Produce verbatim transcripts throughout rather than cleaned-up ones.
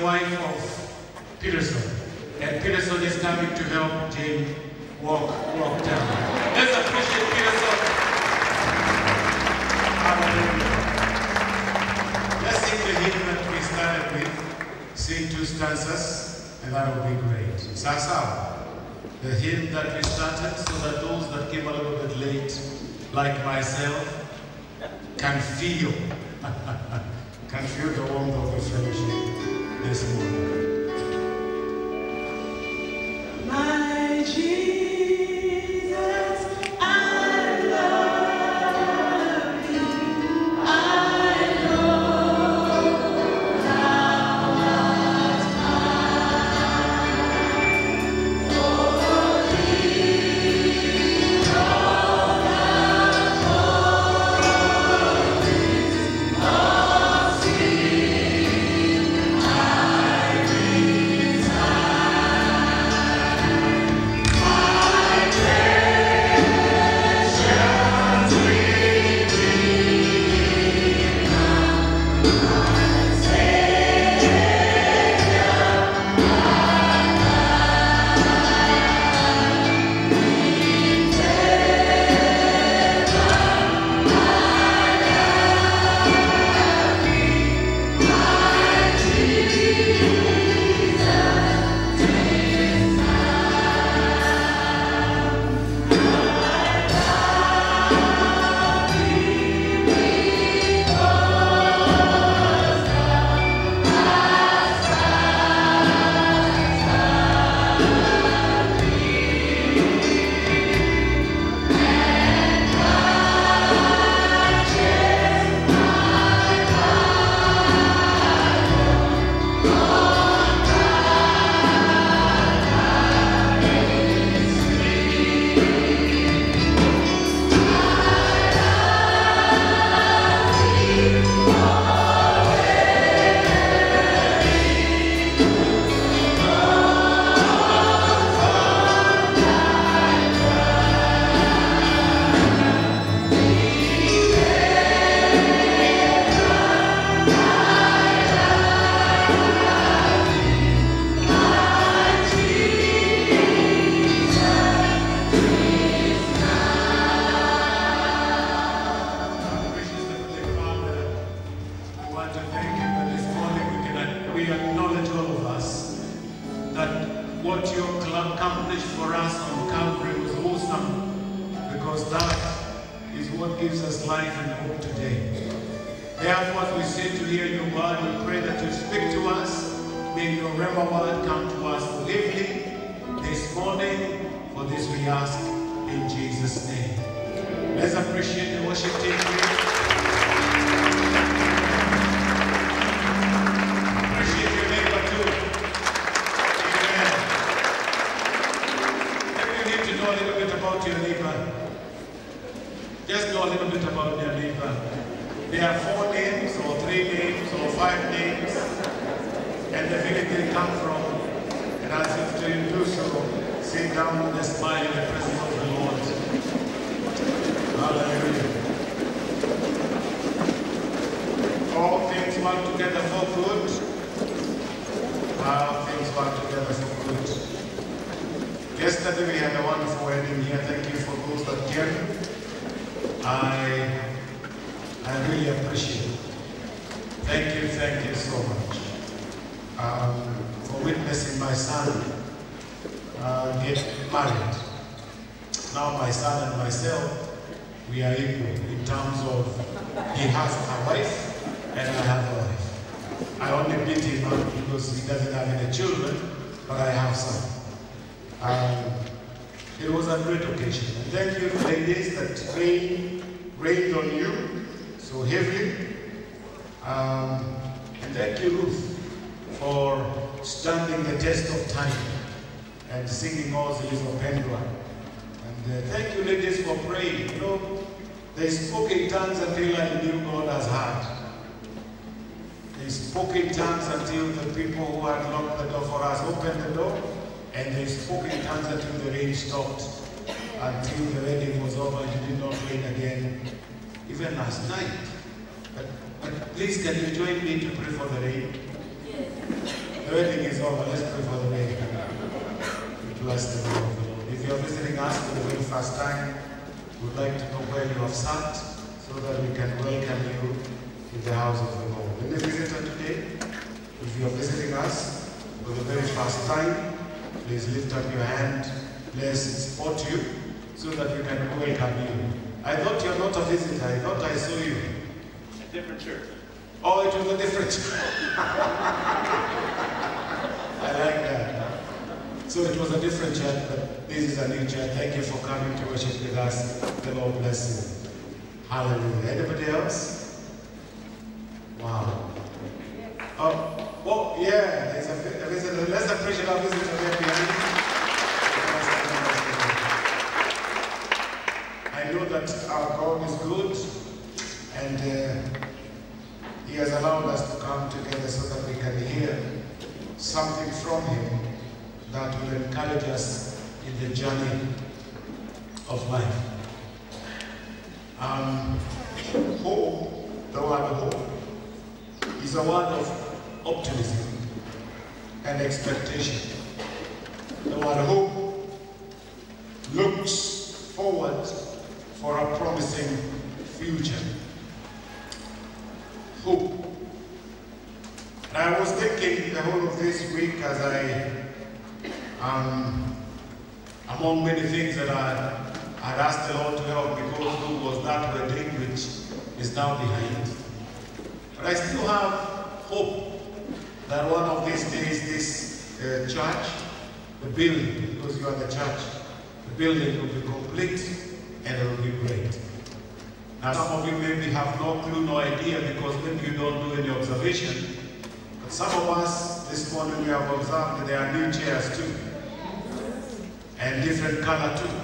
wife of Peterson. And Peterson is coming to help Jane walk, walk down. Let's appreciate Peterson. Hallelujah. Let's sing the hymn that we started with. Sing two stanzas, and that will be great. Sasa, the hymn that we started, so that those that came a little bit late, like myself, can feel, can feel the warmth of the fellowship this morning. My Jesus. Please, can you join me to pray for the rain? Yes. over. Let's pray for the rain. Bless the name of the Lord. If you are visiting us for the very first time, we would like to know where you have sat so that we can welcome you in the house of the Lord. Any visitor today, if you are visiting us for the very first time, please lift up your hand. Let's support you so that we can welcome you. I thought you are not a visitor. I thought I saw you. A different church. Oh, it was a different church. I like that. So it was a different church, but this is a new church. Thank you for coming to worship with us. The Lord bless you. Hallelujah. Anybody else? Wow. Oh, oh yeah. There's a, a visitor. Let's appreciate our visitor there behind. I know that our God is good, and uh, He has allowed us to come together so that we can hear something from Him that will encourage us in the journey of life. Um, hope, the word hope, is a word of optimism and expectation. The word hope looks forward for a promising future. Hope. And I was thinking the whole of this week as I, um, among many things that I had asked the Lord to help me go through was that wedding which is now behind. But I still have hope that one of these days this uh, church, the building, because you are the church, the building will be complete and it will be great. Now some of you maybe have no clue, no idea, because maybe you don't do any observation. But some of us this morning we have observed that there are new chairs too. And different color too.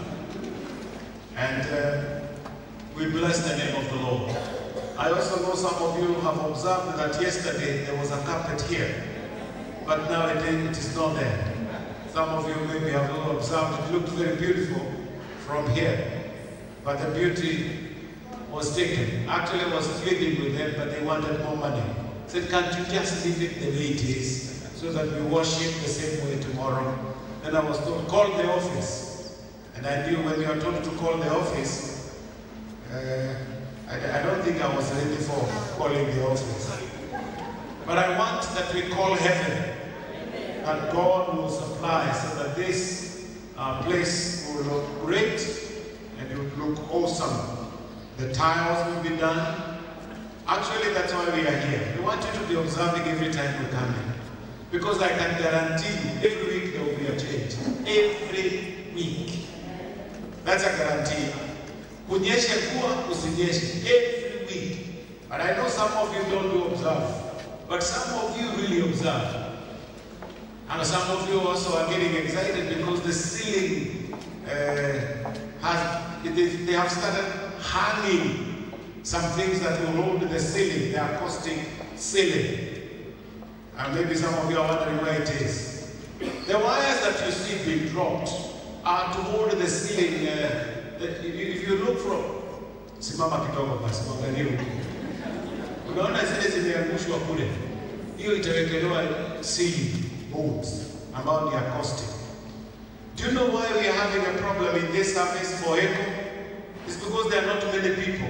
And uh, we bless the name of the Lord. I also know some of you have observed that yesterday there was a carpet here. But now it is not there. Some of you maybe have observed it looked very beautiful from here. But the beauty was taken. Actually, I was pleading with them, but they wanted more money. I said, can't you just leave it the way it is so that we worship the same way tomorrow? Then I was told, call the office. And I knew when you are told to call the office, uh, I, I don't think I was ready for calling the office. But I want that we call heaven, that God will supply so that this uh, place will look great and it will look awesome. The tiles will be done. Actually, that's why we are here. We want you to be observing every time we come in. Because I can guarantee you, every week there will be a change. Every week. That's a guarantee. Kunyeshe kuwa, kusinyeshe. Every week. And I know some of you don't do observe. But some of you really observe. And some of you also are getting excited because the ceiling uh, has, it is, they have started hanging some things that will hold the ceiling, the acoustic ceiling. And maybe some of you are wondering where it is. The wires that you see being dropped are to hold the ceiling. Uh, the, if you look from simama kidogo basi mwangalie huko. Unaona zile zimeangushwa kule. Hiyo itawekelewa ceiling boards ambao ni acoustic. Do you know why we are having a problem in this service for echo? It's because there are not many people.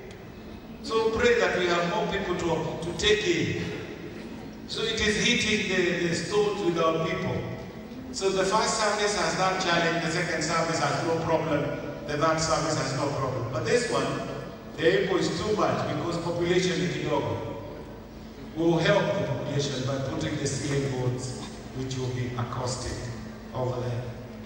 So pray that we have more people to, to take in. So it is hitting the, the stones with our people. So the first service has that challenge, the second service has no problem, the third service has no problem. But this one, the echo is too much because population is kidogo. We will help the population by putting the ceiling boards, which will be acoustic over there.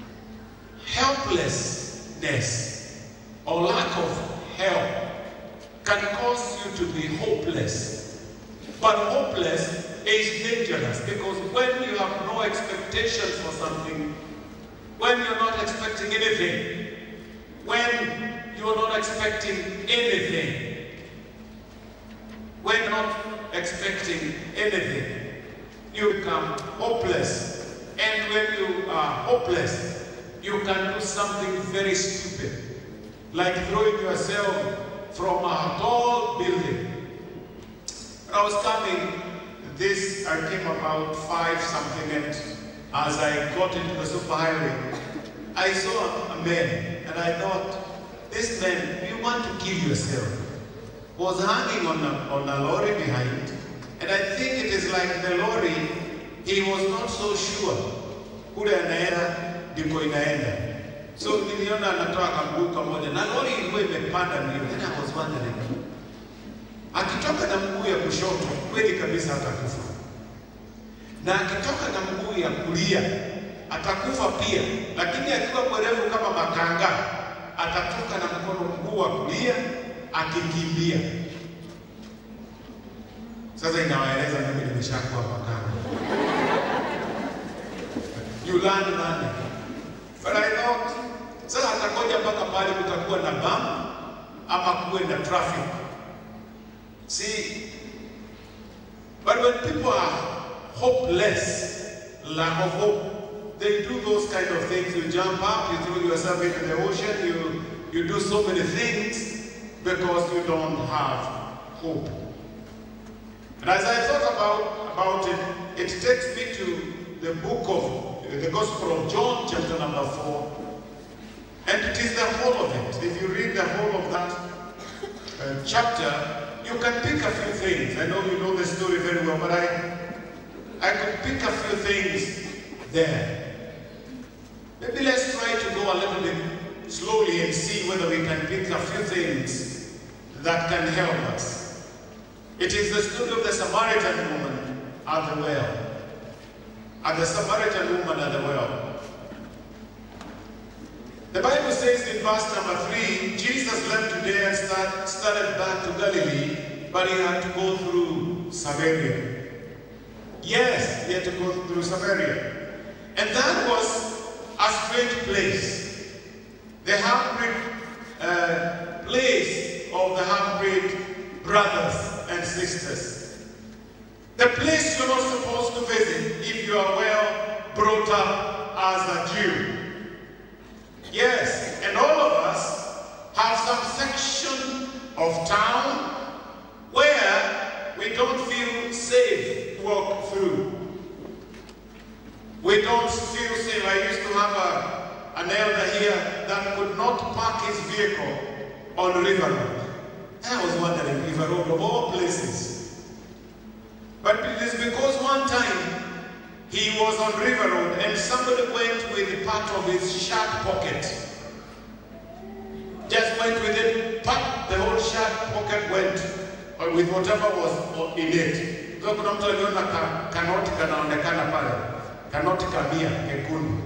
Helplessness or lack of help can cause you to be hopeless. But hopeless is dangerous because when you have no expectation for something, when you're not expecting anything, when you're not expecting anything, when you're not expecting anything, you become hopeless. And when you are hopeless, you can do something very stupid, like throwing yourself from a tall building. I was coming this, I came about five something, and as I got into the superhighway, I saw a man, and I thought, this man, you want to kill yourself, was hanging on a, on a lorry behind, and I think it is like the lorry, he was not so sure kule anaenda ndiko inaenda. So niliona anatoa kaguu kamoja na lori ilikuwa imepanda mbio. Then I was wondering, akitoka na mguu ya kushoto kweli kabisa atakufa, na akitoka na mguu ya kulia atakufa pia, lakini akiwa mwerevu kama makanga atatoka na mkono mguu wa kulia akikimbia. Sasa inawaeleza mimi nimeshakuwa makanga. You learn running. But I thought, sasa atakoja mpaka pale kutakuwa na bump ama kuwe na traffic. See, but when people are hopeless, lack of hope, they do those kind of things. You jump up, you throw yourself into the ocean, you, you do so many things because you don't have hope. And as I thought about, about it, it takes me to the book of, the Gospel of John, chapter number four. And it is the whole of it. If you read the whole of that uh, chapter, you can pick a few things. I know you know the story very well, but I, I could pick a few things there. Maybe let's try to go a little bit slowly and see whether we can pick a few things that can help us. It is the story of the Samaritan woman at the well. At the Samaritan woman at the well. The Bible says in verse number three, Jesus left Judea and start, started back to Galilee, but he had to go through Samaria. Yes, he had to go through Samaria. And that was a strange place. The half-breed uh, place of the half-breed brothers and sisters. The place you're not supposed to visit if you are well brought up as a Jew. Yes, and all of us have some section of town where we don't feel safe to walk through. We don't feel safe. I used to have a, an elder here that could not park his vehicle on River Road. And I was wondering, River Road of all places. But it is because one time he was on River Road and somebody went with part of his shirt pocket. Just went with it, part, the whole shirt pocket went, or with whatever was in it. So kuna mtu aliona kanoti kanaonekana pale, kanoti kamia kekundu.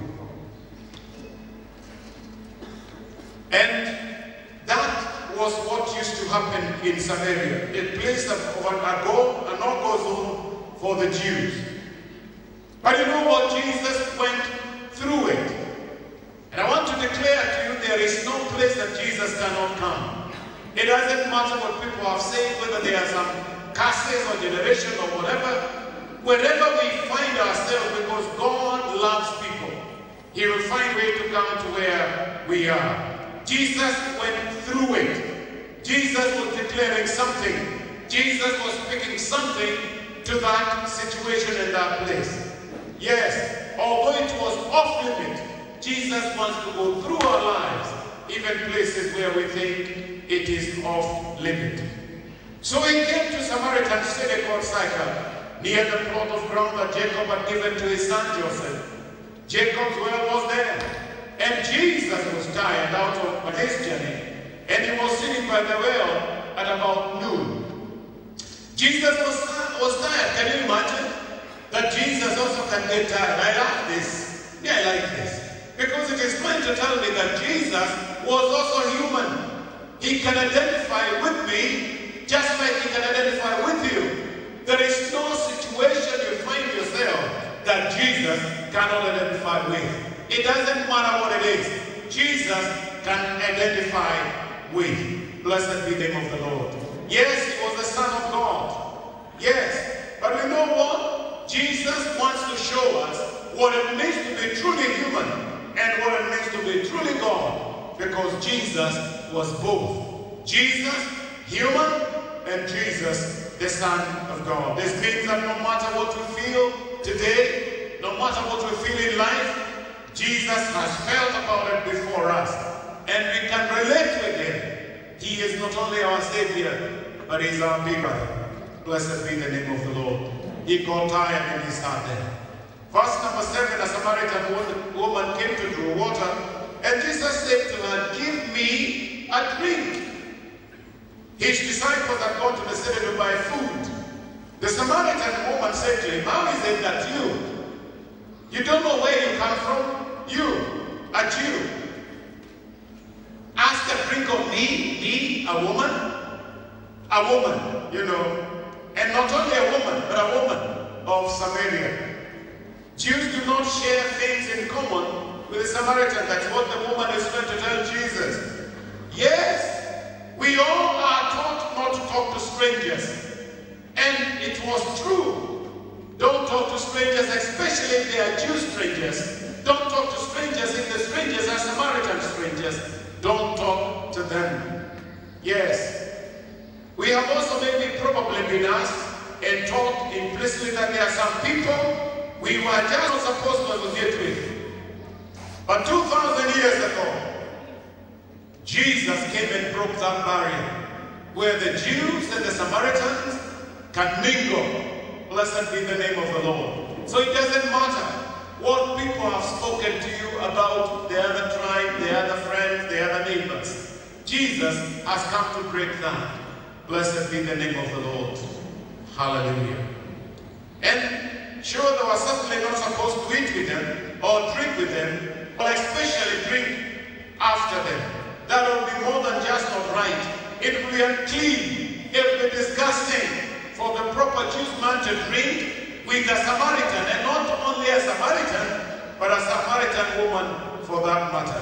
And that was what used to happen in Samaria, a place of a go, a no-go zone for the Jews. But you know what? Jesus went through it. And I want to declare to you, there is no place that Jesus cannot come. It doesn't matter what people have said, whether there are some curses or generation or whatever. Wherever we find ourselves, because God loves people, He will find way to come to where we are. Jesus went through it. Jesus was declaring something. Jesus was speaking something to that situation in that place. Yes, although it was off limit, Jesus wants to go through our lives, even places where we think it is off limit. So he came to Samaritan city called Sychar, near the plot of ground that Jacob had given to his son Joseph. Jacob's well was there, and Jesus was tired out of his journey, and he was sitting by the well at about noon. Jesus was, was tired. Can you imagine? That Jesus also can get tired. I like this. Yeah, I like this. Because it is trying to tell me that Jesus was also human. He can identify with me just like he can identify with you. There is no situation you find yourself that Jesus cannot identify with. It doesn't matter what it is. Jesus can identify with. Blessed be the name of the Lord. Yes, he was the Son of God. Yes. But you know what? Jesus wants to show us what it means to be truly human and what it means to be truly God, because Jesus was both. Jesus, human, and Jesus, the Son of of God. This means that no matter what we feel today, no matter what we feel in life, Jesus has felt about it before us. And we can relate with him. He is not only our Savior, but he is our big brother. Blessed be the name of the Lord. He got tired in his heart there. Verse number seven, a Samaritan woman came to draw water, and Jesus said to her, "Give me a drink." His disciples had gone to the city to buy food. The Samaritan woman said to him, "How is it that you, you don't know where you come from? You, a Jew, ask a drink of me, me, a woman? A woman, you know, and not only a woman, but a woman of Samaria." Jews do not share things in common with the Samaritan. That's what the woman is trying to tell Jesus. Yes, we all are taught not to talk to strangers. And it was true. Don't talk to strangers, especially if they are Jew strangers. Don't talk to strangers if the strangers are Samaritan strangers. Don't talk to them. Yes. We have also maybe probably been asked and taught implicitly that there are some people we were just not supposed to associate with. But two thousand years ago, Jesus came and broke that barrier where the Jews and the Samaritans can mingle. Blessed be the name of the Lord. So it doesn't matter what people have spoken to you about the other tribe, the other friends, the other neighbors. Jesus has come to break that. Blessed be the name of the Lord. Hallelujah. And sure, they were certainly not supposed to eat with them or drink with them, or especially drink after them. That would be more than just not right. It would be unclean. It would be disgusting for the proper Jewish man to drink with a Samaritan, and not only a Samaritan, but a Samaritan woman for that matter.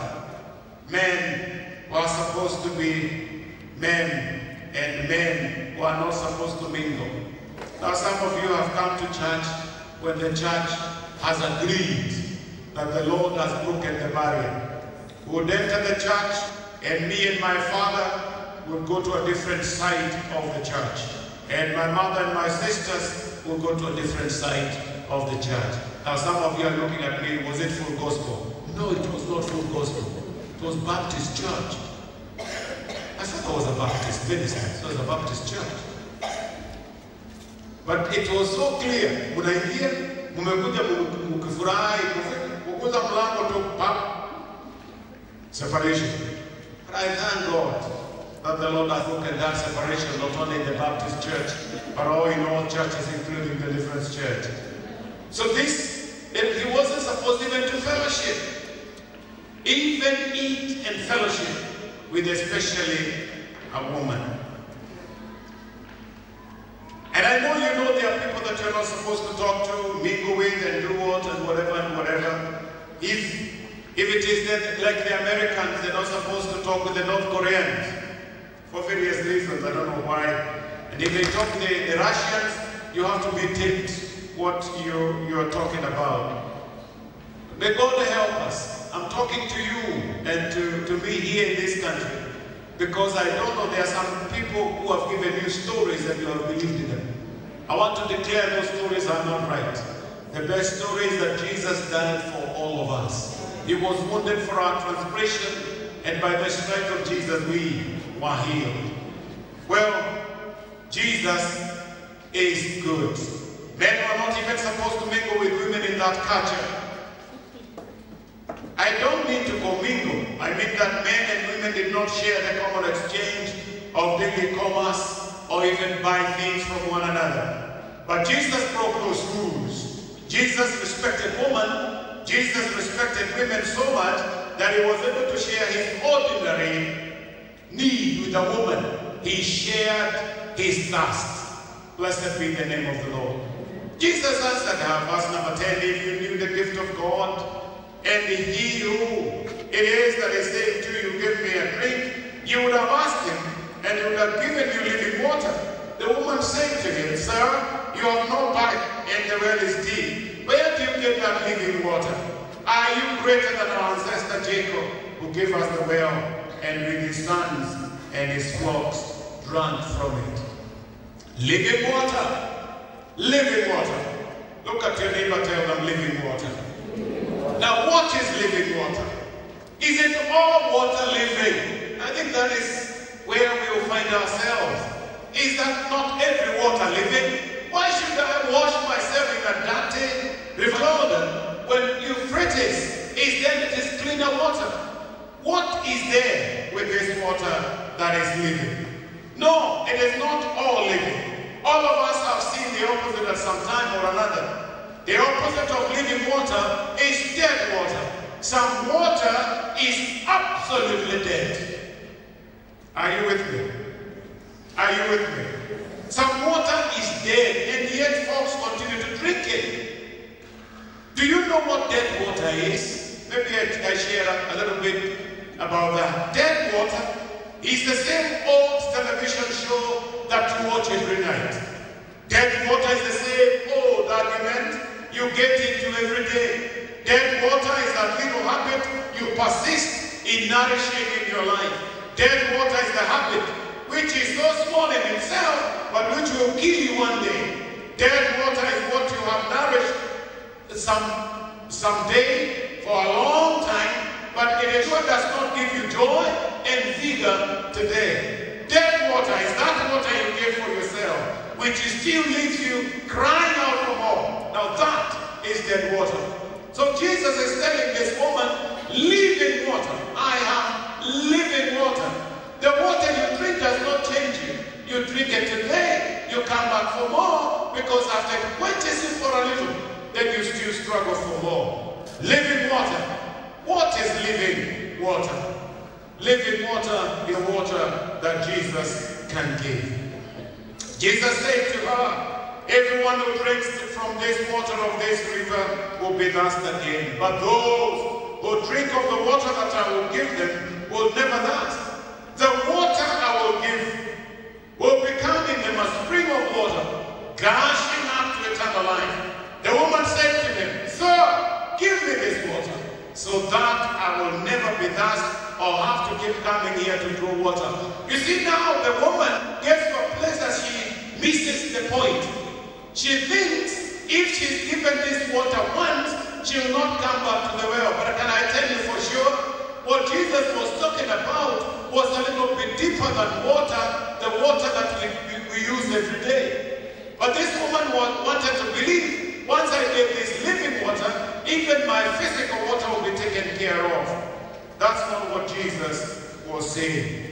Men were supposed to be men, and men were not supposed to mingle. Now some of you have come to church when the church has agreed that the Lord has broken the barrier. We would enter the church, and me and my father would go to a different side of the church. And my mother and my sisters would go to a different side of the church. Now some of you are looking at me, was it full gospel? No, it was not full gospel. It was Baptist church. I thought I was a Baptist minister, so it was a Baptist church. But it was so clear. Munaingia, mumekuja mukifurahi, kukuza mlango tu pap. Separation. But I thank God that the Lord has broken that separation, not only in the Baptist church, but all in all churches, including the Deliverance Church. So this, he wasn't supposed even to fellowship. Even eat and fellowship with especially a woman. And I know you know there are people that you're not supposed to talk to, mingle with, and do what, and whatever, and whatever. If, if it is that, like the Americans, they're not supposed to talk with the North Koreans. For various reasons, I don't know why. And if they talk to the, the Russians, you have to be tipped what you, you're talking about. May God help us. I'm talking to you and to, to me here in this country. Because I don't know, there are some people who have given you stories and you have believed in them. I want to declare those stories are not right. The best story is that Jesus died for all of us. He was wounded for our transgression, and by the stripes of Jesus we were healed. Well, Jesus is good. Men were not even supposed to mingle with women in that culture. I don't mean to commingle. I mean that men and women did not share the common exchange of daily commerce or even buy things from one another. But Jesus broke those rules. Jesus respected women. Jesus respected women so much that he was able to share his ordinary need with a woman. He shared his thirst. Blessed be the name of the Lord. Jesus answered her, verse number ten, if you knew the gift of God, and he who it is that is saying to you, give me a drink, you would have asked him, and he would have given you living water. The woman said to him, sir, you have no pipe, and the well is deep. Where do you get that living water? Are you greater than our ancestor Jacob, who gave us the well, and with his sons and his flocks drank from it? Living water. Living water. Look at your neighbor, tell them living water. Now what is living water? Is it all water living? I think that is where we will find ourselves. Is that not every water living? Why should I wash myself in a dirty river Jordan when Euphrates is there, it is cleaner water? What is there with this water that is living? No, it is not all living. All of us have seen the opposite at some time or another. The opposite of living water is dead water. Some water is absolutely dead. Are you with me? Are you with me? Some water is dead, and yet folks continue to drink it. Do you know what dead water is? Maybe I, I share a, a little bit about that. Dead water is the same old television show that you watch every night. Dead water is the same old argument you get into every day. Dead water is that little habit you persist in nourishing in your life. Dead water is the habit which is so small in itself, but which will kill you one day. Dead water is what you have nourished some, some day for a long time, but it is what does not give you joy and vigor today. Dead water is that water you give for yourself, which still leaves you crying out for more. Now that is dead water. So Jesus is telling this woman, living water. I have living water. The water you drink does not change you. You drink it today, you come back for more, because after it quenches you for a little, then you still struggle for more. Living water. What is living water? Living water is water that Jesus can give. Jesus said to her, everyone who drinks from this water of this river will be thirsty again. But those who drink of the water that I will give them will never thirst. The water I will give will become in them a spring of water, gushing up to eternal life. The woman said to him, Sir, give me this water, so that I will never be thirsty or have to keep coming here to draw water. You see, now the woman gets to a place that she misses the point. She thinks if she's given this water once, she will not come back to the well. But can I tell you for sure, what Jesus was talking about was a little bit deeper than water, the water that we, we, we use every day. But this woman was, wanted to believe, once I get this living water, even my physical water will be taken care of. That's not what Jesus was saying.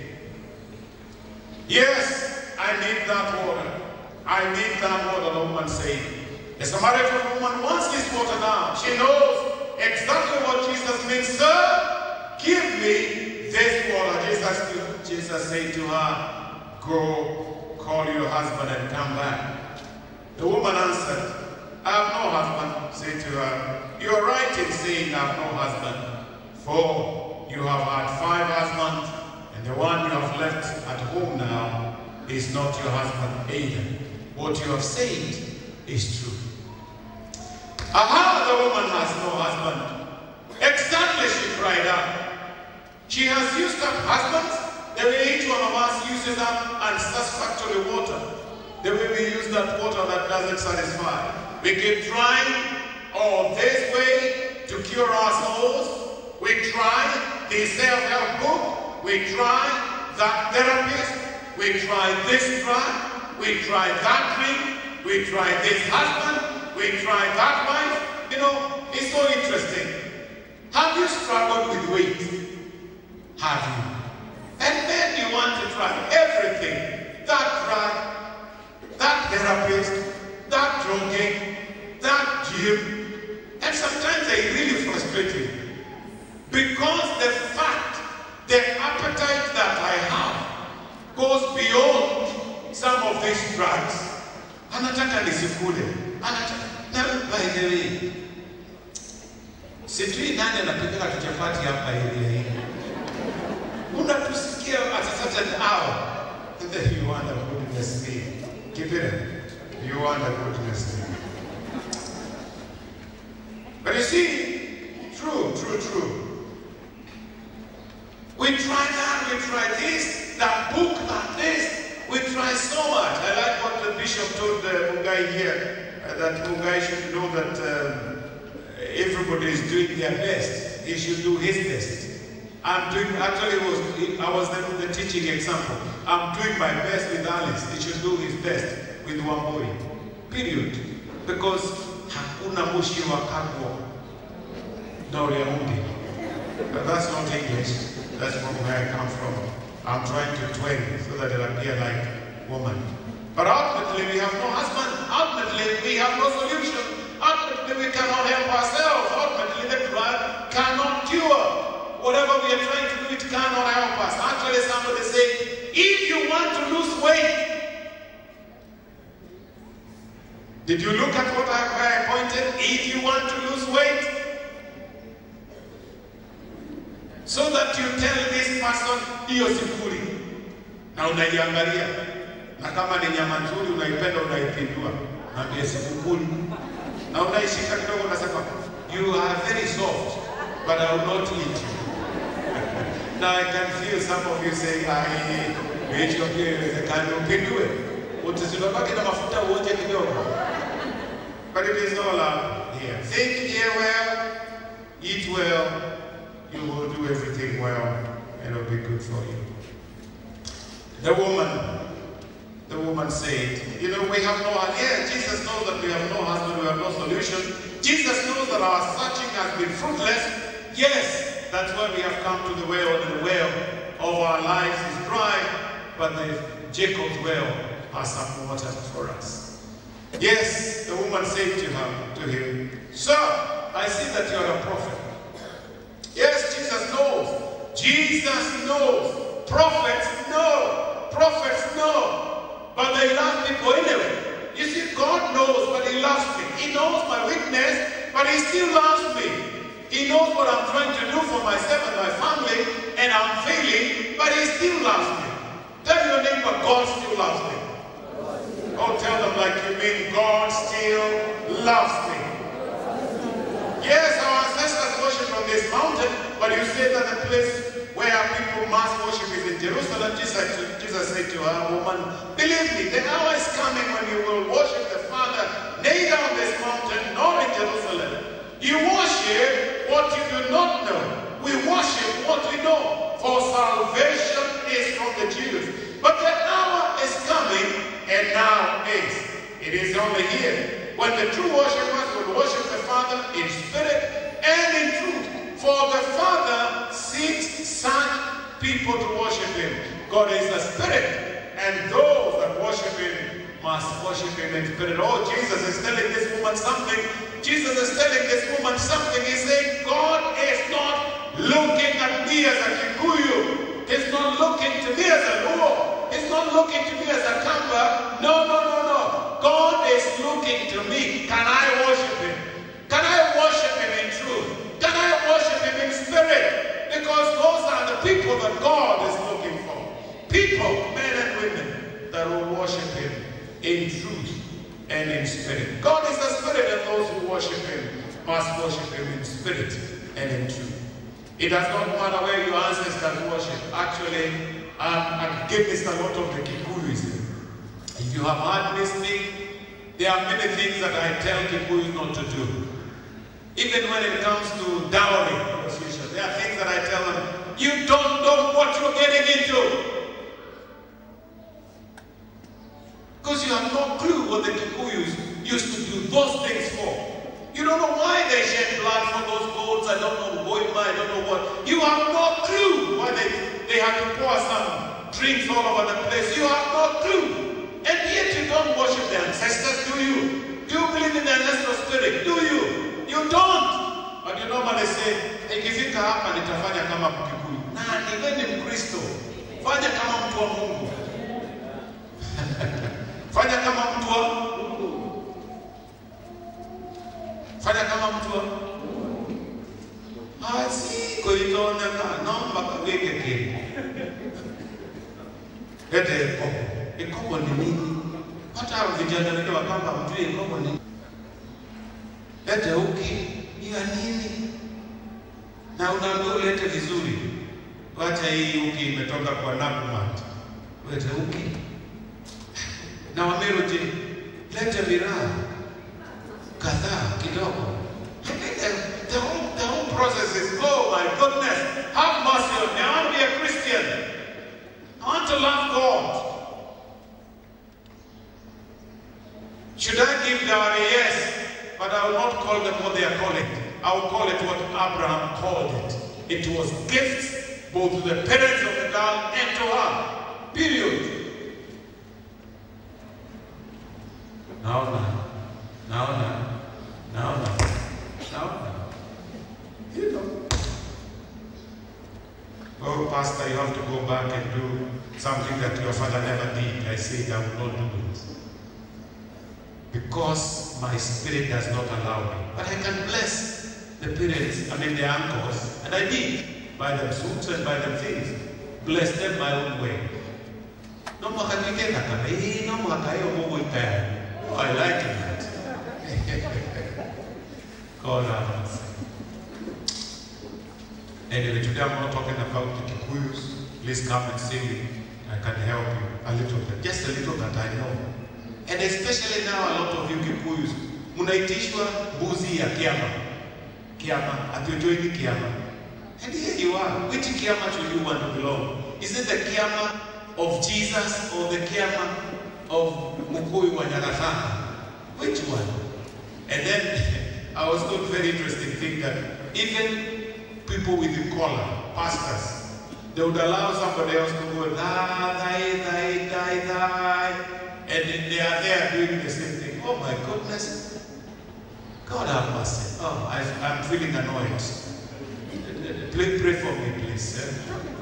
Yes, I need that water. I need that water, the woman said. The Samaritan woman wants this water now. She knows exactly what Jesus means. Sir, give me this water. Jesus, Jesus said to her, go, call your husband and come back. The woman answered, I have no husband. Said to her, you are right in saying I have no husband. For you have had five husbands, and the one you have left at home now is not your husband either. What you have said is true. Aha, the woman has no husband. Exactly, she cried out. She has used up husbands the way each one of us uses up unsatisfactory water. The way we use that water that doesn't satisfy. We keep trying, oh, this way to cure our souls. We try the self-help book. We try that therapist. We try this drug. We try that drink. We try this husband. We try that wife. You know, it's so interesting. Have you struggled with weight? Have you? And then you want to try everything. That drug, that therapist, that jogging, that gym. And sometimes they're really frustrating. Because the fact, the appetite that I have goes beyond some of these drugs. Anataka nisikule. Anataka, na by the way, sijui nani anapika kichapati hapa area hii. Unatusikia at such an hour, and then you wonder, goodness me. Keep it up. You wonder, goodness me. But you see, true, true, true. We try that, we try this, that book, that this. We try so much. I like what the bishop Bishop told uh, Mungai here uh, that Mungai should know that uh, everybody is doing their best. He should do his best. I'm doing, actually was, I was the, the teaching example. I'm doing my best with Alice. He should do his best with Wambui. Period. Because hakuna mushi wa kagwa Noriamundi. But that's not English. That's from where I come from. I'm trying to twang so that it'll appear like woman. But ultimately we have no husband. Ultimately we have no solution. Ultimately we cannot help ourselves. Ultimately the blood cannot cure. Whatever we are trying to do, it cannot help us. Actually, somebody said, if you want to lose weight, did you look at what I, where I pointed? If you want to lose weight, so that you tell this person, hiyo sifuri, na unaiangalia, na kama ni nyama nzuri unaipenda unaipindua, na ndiye sifuri, na unaishika kidogo unasema, you are very soft, but I will not eat you. Now I can feel some of you saying, I wish you can do it. But it is all up here. Think here well, eat well, you will do everything well, and it will be good for you. The woman, the woman said, you know, we have no idea. Jesus knows that we have no husband, we have no solution. Jesus knows that our searching has been fruitless. Yes. That's why we have come to the well, and the well of our lives is dry, but the Jacob's well has some water for us. Yes, the woman said to him, to him, Sir, I see that you are a prophet. Yes, Jesus knows. Jesus knows. Prophets know. Prophets know. But they love people anyway. You see, God knows, but he loves me. He knows my weakness, but he still loves me. He knows what I'm trying to do for myself and my family, and I'm failing, but he still loves me. Tell your neighbor, God still loves me. Oh, tell them like you mean God still loves me. Yes, our ancestors worship on this mountain, but you say that the place where people must worship is in Jerusalem. Jesus, Jesus said to her, woman, believe me, the hour is coming when you will worship the Father, neither on this mountain nor in Jerusalem. You worship what you do not know. We worship what we know. For salvation is from the Jews. But the hour is coming, and now is. It is only here. When the true worshipers will worship the Father in spirit and in truth. For the Father seeks such people to worship him. God is a spirit, and those that worship him must worship him in spirit. Oh, Jesus is telling this woman something. Jesus is telling this woman something. He's saying, God is not looking at me as a Kikuyu. He's not looking to me as a Luo. He's not looking to me as a Kamba. No, no, no, no. God is looking to me. Can I worship him? Can I worship him in truth? Can I worship him in spirit? Because those are the people that God is looking for. People, men and women, that will worship him in truth and in spirit. God is the spirit, and those who worship him must worship him in spirit and in truth. It does not matter where your ancestors worship. Actually, um, I've given this a lot of the Kikuyus. If you have heard me speak, there are many things that I tell Kikuyus not to do. Even when it comes to dowry negotiation, there are things that I tell them, you don't know what you're getting into. Because you have no clue what the Kikuyus used to do those things for. You don't know why they shed blood for those goats. I don't know what, I don't know what. You have no clue why they, they had to pour some drinks all over the place. You have no clue. And yet you don't worship the ancestors, do you? Do you believe in the ancestral spirit? Do you? You don't. But you normally say, ikifika hapa nitafanya kama Mkikuyu. Na niwe ni Mkristo. Fanya kama mtu wa Mungu. Fanya kama mtu wa Mungu. Fanya kama mtu wa Mungu. Asi koitona na naomba kaweke kile. Ete ikopo. Ikopo ni nini? Hata vijana ndio wakamba mjue ikopo ni nini. Ete uki ni ya nini? Na unaambiwa ulete vizuri. Wacha hii uki imetoka kwa Nakumatt. Ete uki. Na Wameru je, leta miraa kadhaa kidogo. I mean, the, the, whole, the whole process is, oh my goodness, have mercy on me. I want to be a Christian. I want to love God. Should I give dowry? Yes, but I will not call them what they are calling. I will call it what Abraham called it. It was gifts both to the parents of the girl and to her. Period. Now, now, now, now, now, now, now, now. You know. Oh, Pastor, you have to go back and do something that your father never did. I said I will not do it. Because my spirit does not allow me. But I can bless the parents, I mean the uncles. And I did. Buy them suits and buy them things. Bless them my own way. No more can you get that. No more can you go with that. Oh, I like that. God have mercy. Anyway, today I'm not talking about the Kikuyus. Please come and see me. I can help you a little bit. Just a little that I know. And especially now, a lot of you Kikuyus, munaitishwa mbuzi ya kiama. Kiama, hatujui kiama. And here you are. Which kiama should you want to belong? Is it the kiama of Jesus or the kiama of Mukuyu wa Nyagasani? Which one? And then I was got very interesting thing that even people with the collar, pastors, they would allow somebody else to go, die, die, die, die, die. And they are there doing the same thing. Oh my goodness. God have mercy. Oh, I, I'm feeling annoyed. Please pray for me, please.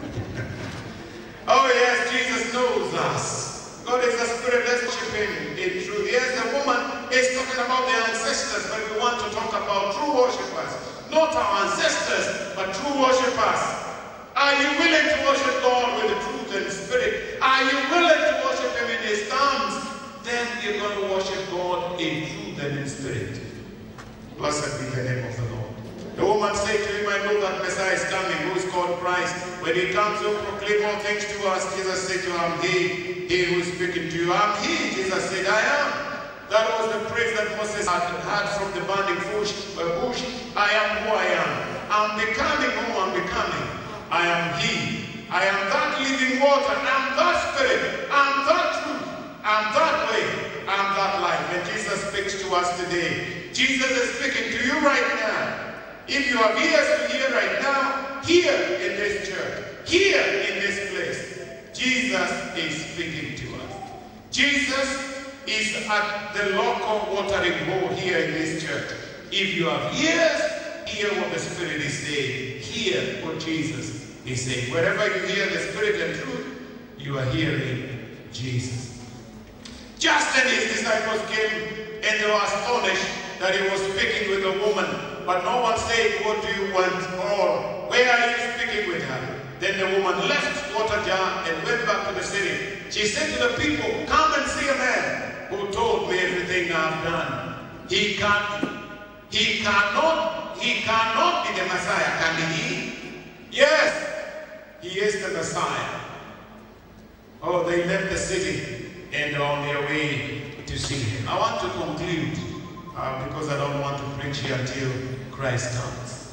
Oh yes, Jesus knows us. God is a spirit. Let's worship him in truth. Yes, the woman is talking about the ancestors, but we want to talk about true worshippers. Not our ancestors, but true worshippers. Are you willing to worship God with the truth and spirit? Are you willing to worship him in his terms? Then you're going to worship God in truth and in spirit. Blessed be the name of the Lord. The woman said to him, I know that Messiah is coming, who is called Christ. When he comes, he'll proclaim all things to us. Jesus said to her, I'm he, he who is speaking to you. I'm he. Jesus said, I am. That was the praise that Moses had had from the burning bush. bush. I am who I am. I'm becoming who I'm becoming. I am he. I am that living water. I'm that spirit. I'm that truth. I'm that way. I'm that life. And Jesus speaks to us today. Jesus is speaking to you right now. If you have ears to hear right now, here in this church, here in this place, Jesus is speaking to us. Jesus is at the local watering hole here in this church. If you have ears, hear what the Spirit is saying. Hear what Jesus is saying. Wherever you hear the Spirit and truth, you are hearing Jesus. Just then his disciples came and they were astonished that he was speaking with a woman. But no one said, what do you want? Or where are you speaking with her? Then the woman left the water jar and went back to the city. She said to the people, come and see a man who told me everything I've done. He can't, he cannot, he cannot be the Messiah, can he? Yes, he is the Messiah. Oh, they left the city and on their way to see him. I want to conclude uh, because I don't want to preach here until Christ comes.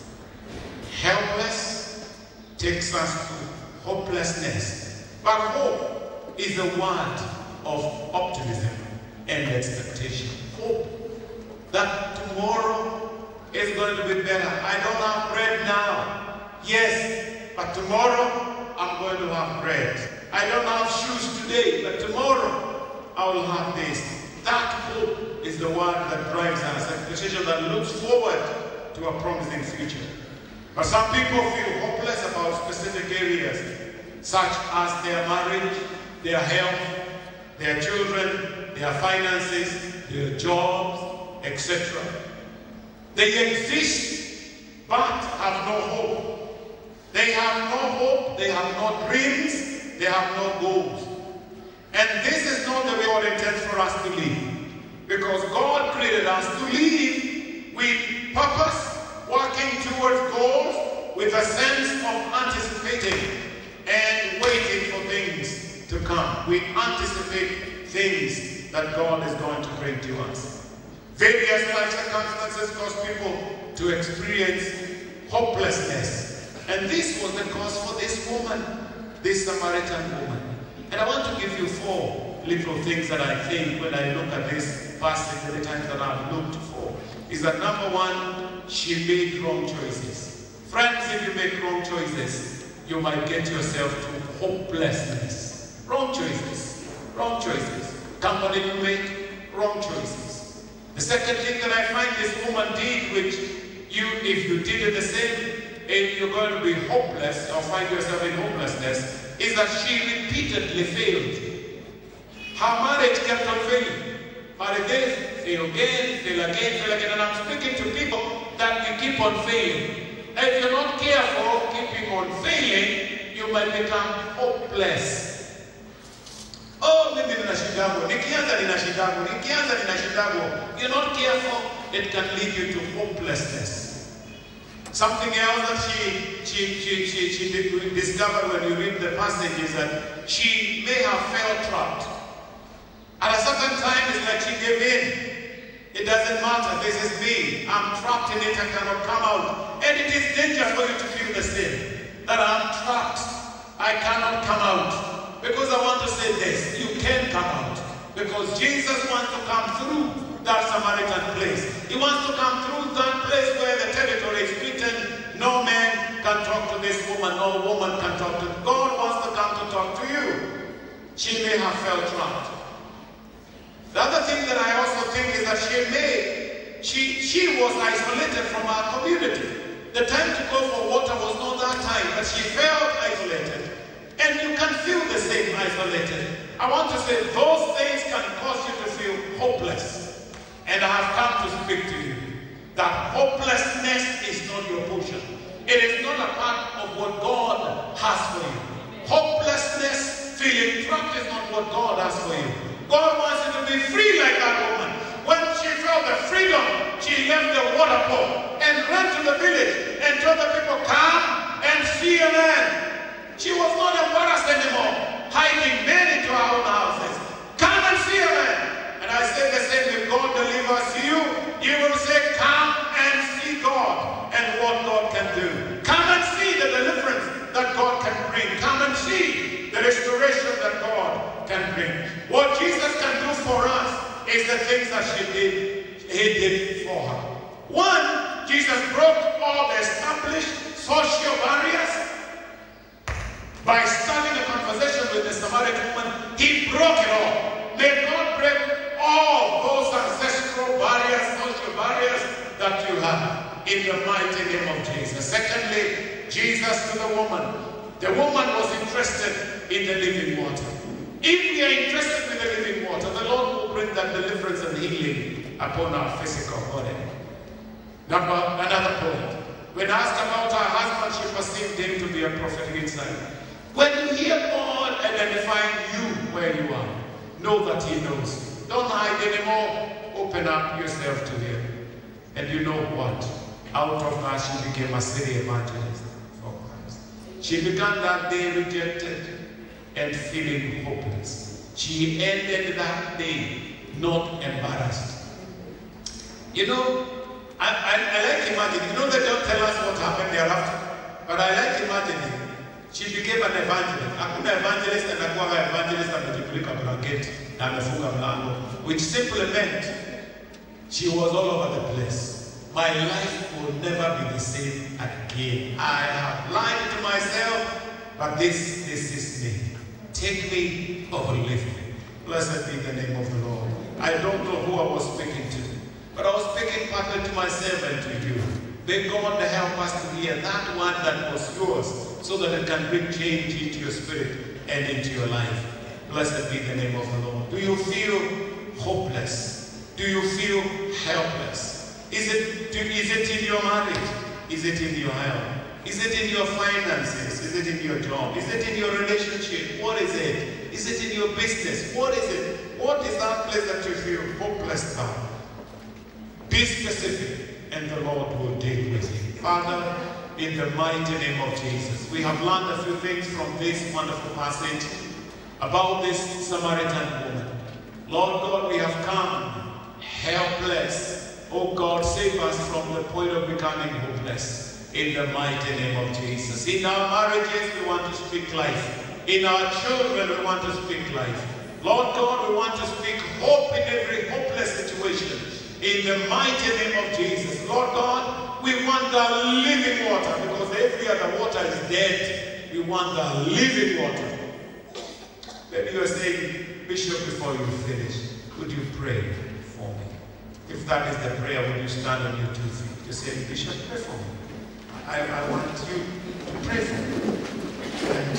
Helpless takes us to hopelessness. But hope is a word of optimism and expectation. Hope that tomorrow is going to be better. I don't have bread now. Yes, but tomorrow I'm going to have bread. I don't have shoes today, but tomorrow I will have this. That hope is the word that drives us, expectation that looks forward to a promising future. But some people feel hopeless about specific areas, such as their marriage, their health, their children, their finances, their jobs, et cetera. They exist, but have no hope. They have no hope, they have no dreams, they have no goals. And this is not the way God intends for us to live. Because God created us to live with purpose, working towards goals, with a sense of anticipating and waiting for things to come. We anticipate things that God is going to bring to us. Various life circumstances cause people to experience hopelessness. And this was the cause for this woman, this Samaritan woman. And I want to give you four little things that I think when I look at this passage at the times that I've looked for. Is that number one, she made wrong choices. Friends, if you make wrong choices, you might get yourself to hopelessness. Wrong choices. Wrong choices. Company you make, wrong choices. The second thing that I find this woman did, which you, if you did it the same, and you're going to be hopeless or find yourself in hopelessness, is that she repeatedly failed. Her marriage kept on failing. Marry this, fail again, fail again, fail again. And I'm speaking to people that you keep on failing. And if you're not careful, keeping on failing, you might become hopeless. Oh, maybe nina shidago. Nikianza nina shidago. Nikianza nina shidago. You're not careful, it can lead you to hopelessness. Something else that she, she, she, she, she did, discovered when you read the passage is that she may have felt trapped. At a certain time, it's like she gave in. It doesn't matter, this is me. I'm trapped in it, I cannot come out. And it is dangerous for you to feel the same. That I'm trapped, I cannot come out. Because I want to say this, you can come out. Because Jesus wants to come through that Samaritan place. He wants to come through that place where the territory is beaten. No man can talk to this woman, no woman can talk to. God wants to come to talk to you. She may have felt trapped. The other thing that I also think is that she may, she, she was isolated from our community. The time to go for water was not that time, but she felt isolated. And you can feel the same isolated. I want to say those things can cause you to feel hopeless. And I have come to speak to you that hopelessness is not your portion. It is not a part of what God has for you. Hopelessness, feeling trapped is not what God has for you. God wants you to be free like that woman. When she felt the freedom, she left the water pool and ran to the village and told the people, come and see a man. She was not embarrassed anymore, hiding men into her own houses. Come and see a man. And I say the same, if God delivers you, you will say, come and see God and what God can do. Come and see the deliverance that God can bring. Come and see the restoration that God can bring. What Jesus can do for us is the things that she did, he did for her. One, Jesus broke all the established social barriers. By starting a conversation with the Samaritan woman, he broke it all. May God break all those ancestral barriers, social barriers that you have in the mighty name of Jesus. Secondly, Jesus to the woman. The woman was interested in the living water. If we are interested in the living water, the Lord will bring that deliverance and healing upon our physical body. Number, another point. When asked about her husband, she perceived him to be a prophetic insight. When you hear God identifying you where you are, know that he knows. Don't hide anymore. Open up yourself to him. And you know what? Out of that, she became a city evangelist for Christ. She began that day rejected and feeling hopeless. She ended that day not embarrassed. You know, I, I, I like imagining. You know, they don't tell us what happened thereafter. But I like imagining. She became an evangelist. Hakuna evangelist and akuwa evangelist amejipulika blanketi na amefunga mlango, which simply meant she was all over the place. My life will never be the same again. I have lied to myself, but this, this is me. Take me or leave me. Blessed be the name of the Lord. I don't know who I was speaking to, but I was speaking partly to myself and to you. May God help us to hear that one that was yours, so that it can bring change into your spirit and into your life. Blessed be the name of the Lord. Do you feel hopeless? Do you feel helpless? Is it, do, is it in your marriage? Is it in your health? Is it in your finances? Is it in your job? Is it in your relationship? What is it? Is it in your business? What is it? What is that place that you feel hopeless about? Be specific, and the Lord will deal with you. Father, in the mighty name of Jesus, we have learned a few things from this wonderful passage about this Samaritan woman. Lord God, we have come helpless. Oh God, save us from the point of becoming hopeless. In the mighty name of Jesus. In our marriages, we want to speak life. In our children, we want to speak life. Lord God, we want to speak hope in every hopeless situation. In the mighty name of Jesus. Lord God, we want the living water, because every other water is dead. We want the living water. Maybe you are saying, Bishop, before you finish, would you pray for me? If that is the prayer, would you stand on your two feet? You say, Bishop, pray for me. I, I want you to pray for me. And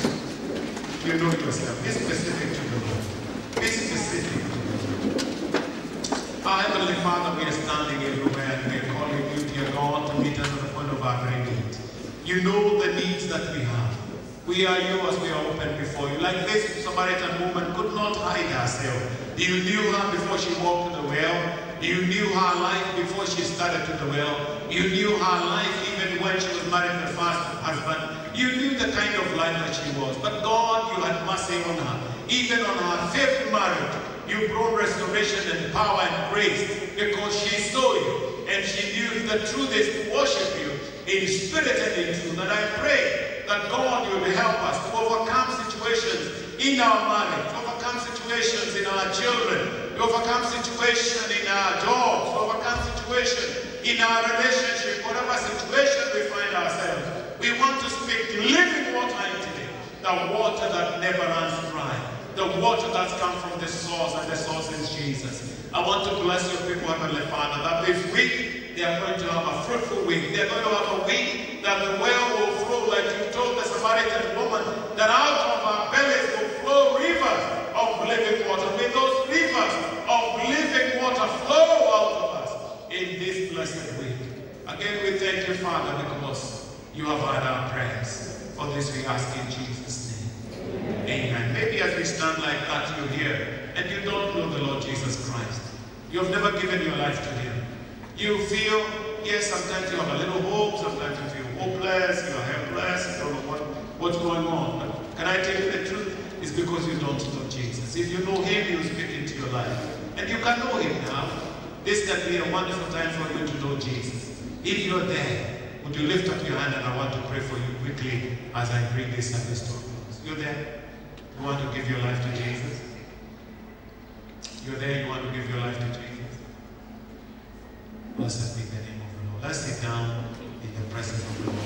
you know yourself. Be specific to the Lord. Be specific to the Lord. Our Heavenly Father, we are standing everywhere and we are calling you, dear God, to meet us at the point of our very need. You know the needs that we have. We are yours, we are open before you. Like this Samaritan woman could not hide herself. You knew her before she walked to the well. You knew her life before she started to the well. You knew her life even when she was married to the first husband. You knew the kind of life that she was. But God, you had mercy on her. Even on her fifth marriage, you brought restoration and power and grace, because she saw you and she knew the truth is to worship you in spirit and in truth. And I pray that God, you will help us to overcome situations in our marriage, to overcome situations in our children, to overcome situations in our jobs, to overcome situations in our relationship, whatever situation we find ourselves. We want to speak living water into it, the water that never runs dry, the water that's come from the source, and the source is Jesus. I want to bless your people, Heavenly Father, that this week they are going to have a fruitful week. They are going to have a week that the well will flow, like you told the Samaritan woman, that out of our bellies will flow rivers of living water. May those rivers of living water flow out of us in this blessed week. Again, we thank you, Father, because you have heard our prayers. For this we ask in Jesus' name. Amen. Maybe as we stand like that, you're here and you don't know the Lord Jesus Christ. You have never given your life to him. You feel, yes, sometimes you have a little hope, sometimes you feel hopeless, you are helpless, you don't know what, what's going on. But can I tell you the truth? It's because you don't know Jesus. If you know him, he will speak into your life. And you can know him now. This can be a wonderful time for you to know Jesus. If you're there, would you lift up your hand, and I want to pray for you quickly as I bring this service to a close. You're there? You want to give your life to Jesus? You're there, you want to give your life to Jesus? Blessed be the name of the Lord. Let's sit down in the presence of the Lord.